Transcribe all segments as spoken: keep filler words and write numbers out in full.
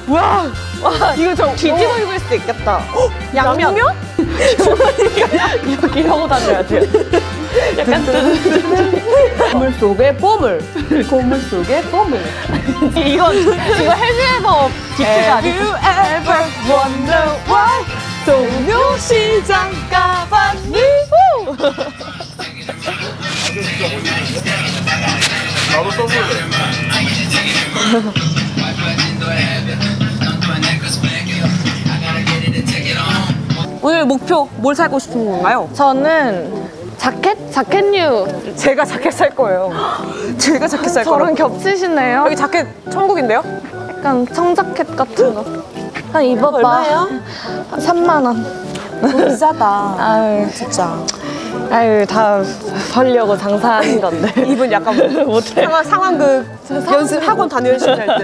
와, 와 이거 저 뒤집어 입을 수 있겠다. 어? 양면? 양면? 이렇게 하고 다녀야 돼요. 약간 보물 속의 보물. 보물 속의 보물. 이건 이거 해외에서 비트가 아니고. Have you ever wonder why 동묘시장 가봤니? 나도 써볼래. 오늘 목표 뭘 사고 싶은 건가요? 저는 자켓? 자켓류. 제가 자켓 살 거예요. 제가 자켓 살 거예요. 저랑 겹치시네요. 여기 자켓 천국인데요? 약간 청자켓 같은 거. 한 입어봐. 얼마예요? 한 삼만 원. 비싸다. 아유, 진짜. 아유, 다 벌려고 장사하는 건데. 이분 약간 못해. 상황, 상황극 연습 학원 다녀오실 때.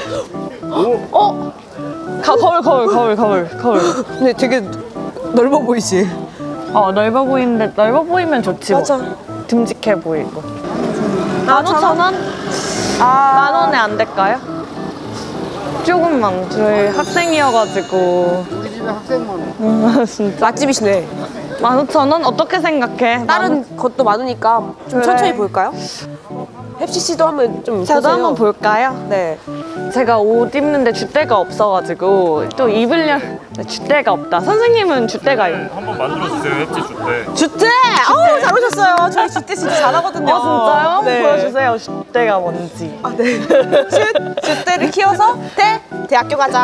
어? 가, 거울, 거울, 거울, 거울, 거울. 근데 되게 넓어 보이지? 어, 넓어 보이는데, 넓어 보이면 좋지. 맞아. 뭐. 듬직해 보이고. 아, 만 오천 원? 아. 만 원에 안 될까요? 조금만. 저희 학생이어가지고. 우리 집에 학생만. 음, 진짜. 맛집이시네. 만 오천 원? 어떻게 생각해? 다른 것도 많으니까 좀 그래. 천천히 볼까요? 혜피 씨도 한번 좀 저도 보세요. 한번 볼까요? 네. 제가 옷 입는데 줏대가 없어가지고 또 입으려면 줏대가 없다. 선생님은 줏대가 있... 한번 만들어주세요, 햇지 줄 때. 주대! 어우, 잘 오셨어요. 저희 주대 진짜 잘하거든요. 아 진짜요? 네. 보여주세요. 줏대가 뭔지. 아, 네. 주, 주대를 키워서 대, 대학교 가자.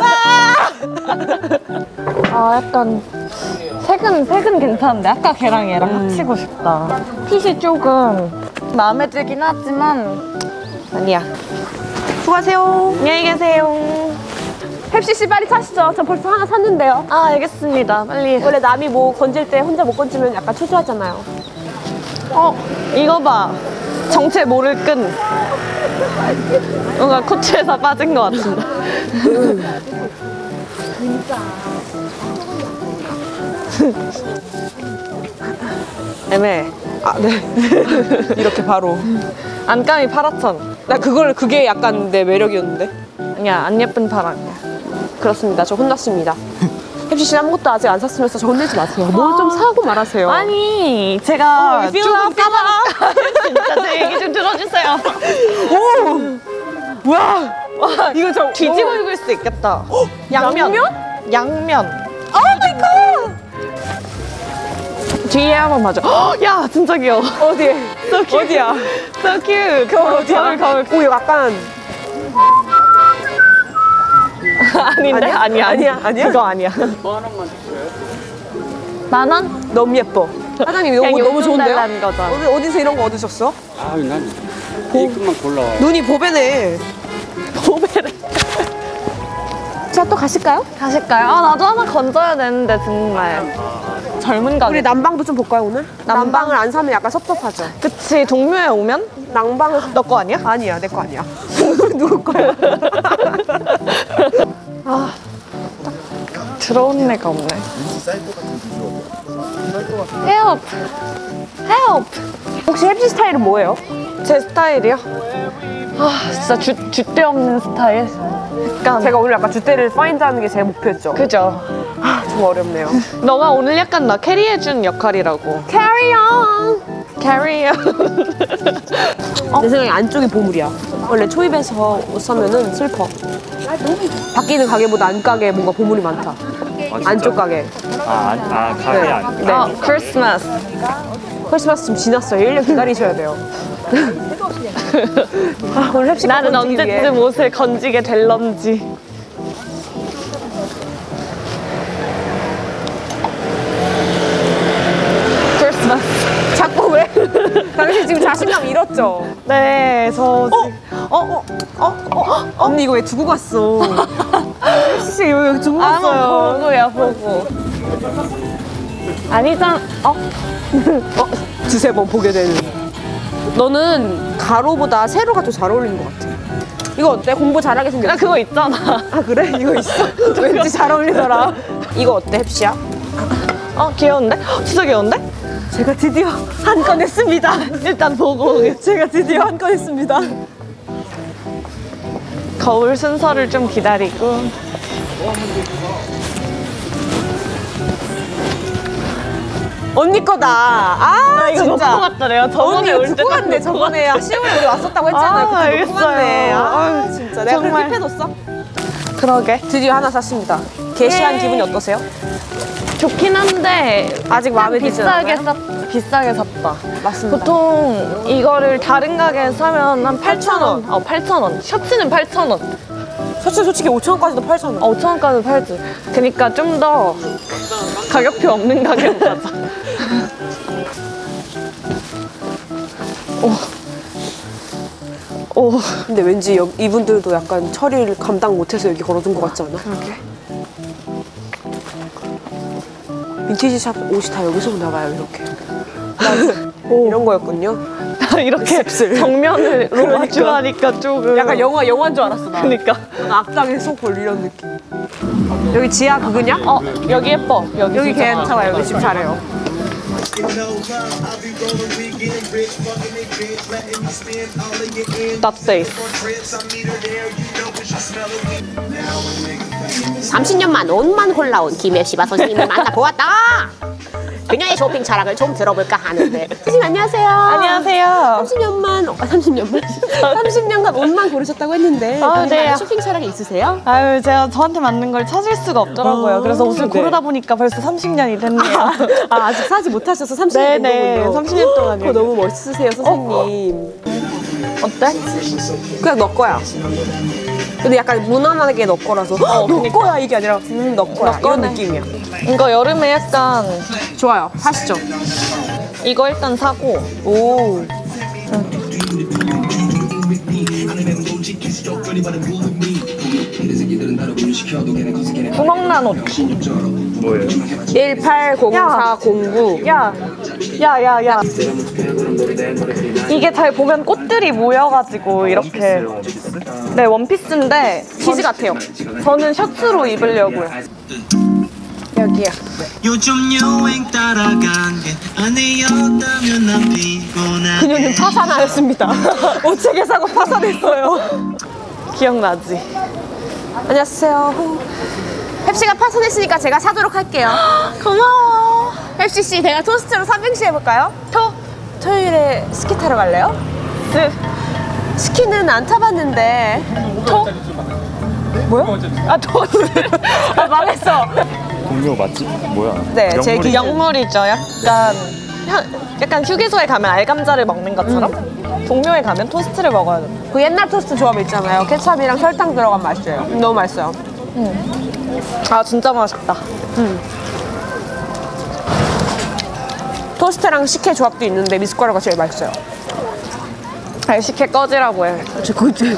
아 약간 색은 색은 괜찮은데 아까 걔랑 얘랑 음. 합치고 싶다. 핏이 조금 마음에 들긴 하지만 아니야. 수고하세요. 안녕히 계세요. 펩시 씨 빨리 사시죠. 저 벌써 하나 샀는데요. 아 알겠습니다. 빨리. 원래 남이 뭐 건질 때 혼자 못 건지면 약간 초조하잖아요. 어 이거 봐. 정체 모를 끈. 뭔가 코트에서 빠진 것 같은데. 애매해. 아, 네. 이렇게 바로. 안감이 파랗천. 나 그걸, 그게 약간 내 매력이었는데. 아니야 안 예쁜 파랑이야. 그렇습니다. 저 혼났습니다. 펩시 씨는 아무것도 아직 안 샀으면서 저 혼내지 마세요. 뭘 좀 사고 말하세요. 아니 제가 어, 조금 까다롭다. 진짜 제 얘기 좀 들어주세요. 오! 뭐야? 와 이거 저 뒤집어 입을 수 있겠다. 양면? 양면? 양면. 오 마이 갓! 뒤에 한번 봐줘. 헉, 야 진짜 귀여워. 어디에? So cute. 어디야? So cute. 거울 어디야? 거울 거울. 오, 이거 약간. 아닌데? 아니야 아니야? 아니야? 그거 아니야. 만 원? 너무 예뻐. 사장님, 이거 그냥 너무 용돈 좋은데요? 달라는 거죠. 어디, 어디서 이런 거 얻으셨어? 아, 난 A급만 골라. 눈이 보배네. 보배를. 자, 또 가실까요? 가실까요? 아 나도 하나 건져야 되는데 정말. 젊은 가게. 우리 난방도 좀 볼까요, 오늘? 난방? 난방을 안 사면 약간 섭섭하죠. 그치 동묘에 오면? 난방을. 너 거 아니야? 아니야, 내 거 아니야. 누구 거야? 아, 딱 들어온 애가 없네. Help! Help! 혹시 혜피 스타일은 뭐예요? 제 스타일이요? 아, 진짜 주, 줏대 없는 스타일? 약간. 제가 오늘 약간 주대를 파인드하는 게 제 목표였죠. 그죠? 아, 좀 어렵네요. 너가 오늘 약간 나 캐리해준 역할이라고. Carry on! Carry on. 내 생각에 안쪽이 보물이야. 원래 초입에서 옷 사면은 슬퍼. 바뀌는 가게보다 안가게에 뭔가 보물이 많다. 아, 안쪽 가게. 아, 안- 아, 가게 네. 안. 네. 어, 크리스마스. 크리스마스 지금 지났어요. 일 년 기다리셔야 돼요. 아, 오늘 햅시 나는 언제쯤 옷을 건지게 될런지. 크리스마스. 자꾸 왜? 당신 지금 자신감 잃었죠? 네, 저 지금. 어? 어? 어? 어? 어? 언니 이거 왜 두고 갔어? 햅시 씨 이거 왜 두고 아, 갔어요? 보고야, 보고. 아니잖아. 어? 어? 두세 번 보게 되는. 너는 가로보다 세로가 더 잘 어울리는 것 같아. 이거 어때? 공부 잘하게 생겼어. 나 그거 있잖아. 아 그래? 이거 있어? 왠지 잘 어울리더라. 이거 어때, 햅시야? 어, 귀여운데? 헉, 진짜 귀여운데? 제가 드디어 한 건 했습니다. 일단 보고. 제가 드디어 한 건 했습니다. 거울 순서를 좀 기다리고. 언니 거다. 아, 이거 진짜. 놓고 갔다. 내가 저번에 언니 올 이거 때 두고 갔네. 저번에 시골에 우리 왔었다고 했잖아요. 아, 그때 놓고 알겠어요. 갔네. 아, 아유, 진짜. 내가 정말. 그렇게 킵해뒀어. 그러게. 드디어 하나 샀습니다. 게시한 예. 기분이 어떠세요? 좋긴 한데 아직 마음에 들지 비싸게 않아요? 샀 비싸게 샀다. 맞습니다. 보통 이거를 다른 가게에 사면 한 팔천 원. 어, 팔천 원. 셔츠는 팔천 원. 셔츠 솔직히 오천 원까지도 팔천 원. 어, 오천 원까지 팔지. 그러니까 좀 더 가격표 없는 가게로 가자. 오. 오. 근데 왠지 여, 이분들도 약간 처리를 감당 못해서 여기 걸어둔 것 같지 않아? 그러게. 빈티지 샵 옷이 다 여기서 오나 봐요, 이렇게. 이런 거였군요. 나 이렇게 정면으로 그러니까. 마주하니까 조금 약간 영화, 영화인 줄 알았어, 나. 그러니까. 악당의 속볼 이런 느낌. 여기 지하 그거냐? 어, 여기 예뻐. 여기, 여기 진짜 괜찮아, 여기 집 잘해요. That face. 삼십 년만 옷만 골라온 김혜시바 선생님을 만나보았다. 그녀의 쇼핑 자랑을 좀 들어볼까 하는데. 선생님 안녕하세요. 안녕하세요. 삼십 년만, 어, 삼십 년만? 삼십 년간 옷만 고르셨다고 했는데 아, 본인만의 네. 쇼핑 자랑이 있으세요? 아유, 제가 저한테 맞는 걸 찾을 수가 없더라고요. 아, 그래서 옷을 네. 고르다 보니까 벌써 삼십 년이 됐네요. 아, 아직 사지 못하셔서 삼십 년 네네, 정도군요. 삼십 년 동안이요. 그거 너무 멋있으세요, 선생님. 어때? 그냥 너 거야. 근데 약간 무난하게 너 거라서 어, 너 거야 이게 아니라 음, 너 거야 이런 거네. 느낌이야. 이거 여름에 약간 좋아요. 하시죠. 이거 일단 사고. 오. 구멍난 옷. 뭐예요? 일팔공사공구. 야, 야, 야, 야. 이게 잘 보면 꽃들이 모여가지고 이렇게. 네, 원피스인데 키즈 같아요. 저는 셔츠로 입으려고요. 여기요. 요즘 유행 따라간 게 아니었다면 난 피곤하게 그녀는 파산하였습니다. 옷책에 사고 파산했어요. 기억나지? 안녕하세요. 펩시가 파산했으니까 제가 사도록 할게요. 고마워. 펩시 씨, 내가 토스트로 삼행시 해볼까요? 토, 토요일에 스키 타러 갈래요? 스, 스키는 안 타봤는데. 토. 뭐야? 아, 토스. 아, 망했어. 동료 맛집 뭐야? 네, 제 영물이- 기준. 영물이죠. 약간 현- 약간 휴게소에 가면 알감자를 먹는 것처럼 동묘에 가면 토스트를 먹어야 돼. 그 옛날 토스트 조합 있잖아요. 케찹이랑 설탕 들어간 맛이에요. 너무 맛있어요. 아, 진짜 맛있다. 토스트랑 식혜 조합도 있는데 미숫가루가 제일 맛있어요. 아, 식혜 꺼지라고 해. 저 그지.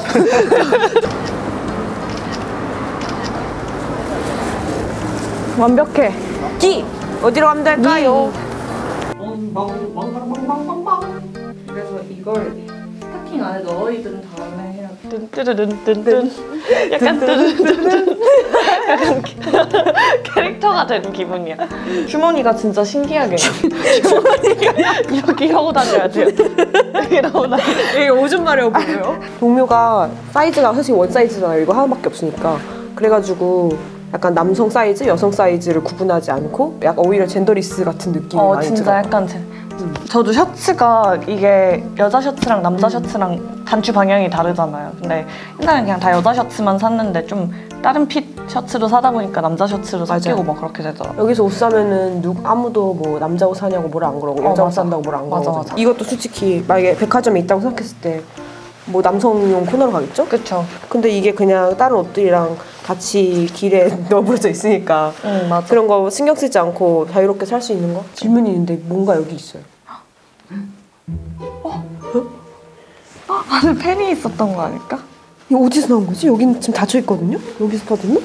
완벽해. 기 어디로 가면 될까요? 그래서 이걸 스타킹 안에 넣어입은 다음에 해야 돼. 뜬뜨르른뜬뜬. 약간 뜨르른뜬뜬. 약간 캐릭터가 된 기분이야. 주머니가 진짜 신기하게. 주머니가 이렇게 하고 다녀야 돼요. 이러고 다녀. 이게 오줌 마려워 보여요? 동묘가 사이즈가 사실 원 사이즈잖아요. 이거 하나밖에 없으니까. 그래가지고 약간 남성 사이즈, 여성 사이즈를 구분하지 않고 약간 오히려 젠더리스 같은 느낌이 어, 많이 진짜 들어요. 약간 제, 저도 셔츠가 이게 여자 셔츠랑 남자 셔츠랑 단추 방향이 다르잖아요. 근데 옛날엔 그냥 다 여자 셔츠만 샀는데 좀 다른 핏 셔츠로 사다 보니까 남자 셔츠로 섞이고 막 그렇게 되더라고요. 여기서 옷 사면은 누, 아무도 뭐 남자 옷 사냐고 뭐라 안 그러고 어, 여자 옷 맞아. 산다고 뭐라 안 맞아, 그러고 맞아. 이것도 솔직히 만약에 백화점에 있다고 생각했을 때 뭐 남성용 코너로 가겠죠? 그쵸? 근데 이게 그냥 다른 옷들이랑 같이 길에 너부러져 있으니까 응, 맞아. 그런 거 신경 쓰지 않고 자유롭게 살 수 있는 거? 질문이 있는데 뭔가 여기 있어요. 안에 팬이 있었던 거 아닐까? 이거 어디서 나온 거지? 여기는 지금 닫혀 있거든요? 여기서 받으면?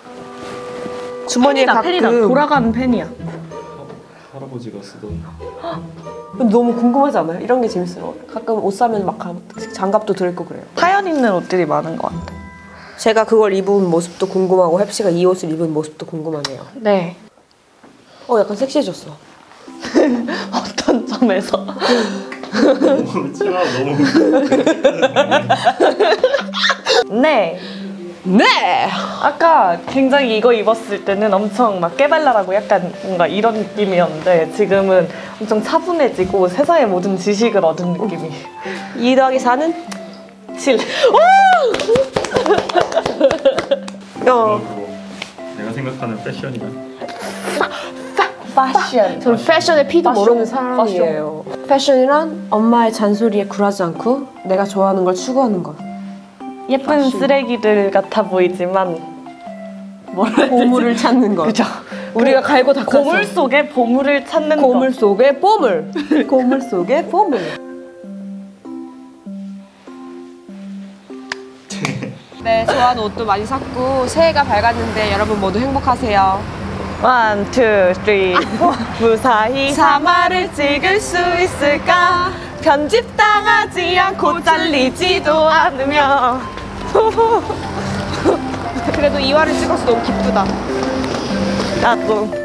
주머니에 팬이다, 가끔 팬이다. 돌아가는 팬이야. 할아버지가 쓰던. 근데 너무 궁금하지 않아요? 이런 게 재밌어요. 가끔 옷 사면 막 가- 장갑도 들고 그래요. 사연 있는 옷들이 많은 것 같아. 제가 그걸 입은 모습도 궁금하고 햅시가 이 옷을 입은 모습도 궁금하네요. 네. 어, 약간 섹시해졌어. 어떤 점에서? 너무 치마 너무 네. 네. 아까 굉장히 이거 입었을 때는 엄청 막 깨발랄하고 약간 뭔가 이런 느낌이었는데 지금은 엄청 차분해지고 세상의 모든 지식을 얻은 느낌이. 이 더하기 사는? 칠. 어. 그거 내가 생각하는 패션이야. 패션. 저는 패션의 피도 패션, 모르는 사람이에요. 패션이란 엄마의 잔소리에 굴하지 않고 내가 좋아하는 걸 추구하는 것. 예쁜 쓰레기들 같아 보이지만 뭐라 해야 되지? 보물을 찾는 것. 그죠. 우리가 갈고 닦아서 고물 속에 보물을 찾는 고물 것. 속에 보물. 고물 속에 보물. 네, 좋아하는 옷도 많이 샀고 새해가 밝았는데 여러분 모두 행복하세요. 원, 투, 쓰리, 포. 무사히 사마를 찍을 수 있을까? 편집당하지 않고 잘리지도 않으며. 그래도 이화를 찍어서 너무 기쁘다. 나도.